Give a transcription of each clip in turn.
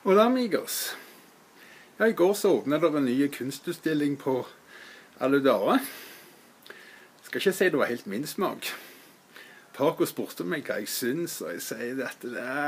Hola amigos. Ja, i går så åpnet det en ny kunstutstilling på Aludara. Jeg skal ikke si det var helt min smak. Paco spurte meg hva jeg synes, og jeg sier at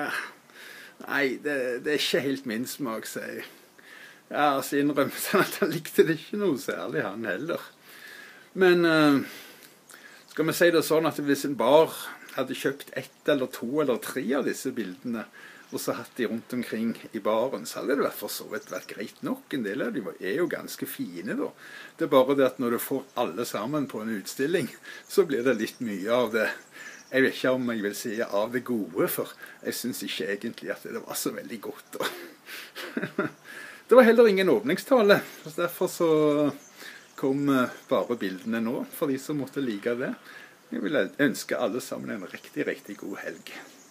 det er ikke helt min smak, sier jeg. Ja, så innrømte han at han likte det ikke noe særlig, han heller. Men skal vi si det sånn at hvis en bar hadde kjøpt 1 eller 2 eller 3 av disse bildene, og så hatt de rundt omkring i baren, så hadde det for så vidt vært greit nok. En del av de er jo ganske fine da. Det er bare det at når du får alle sammen på en utstilling, så blir det litt mye av det. Jeg vet ikke om jeg vil si av det gode, for jeg synes ikke egentlig at det var så veldig godt da. Det var heller ingen åpningstale, så derfor så kom bare bildene nå, for de som måtte like det. Jeg vil ønske alle sammen en riktig god helg.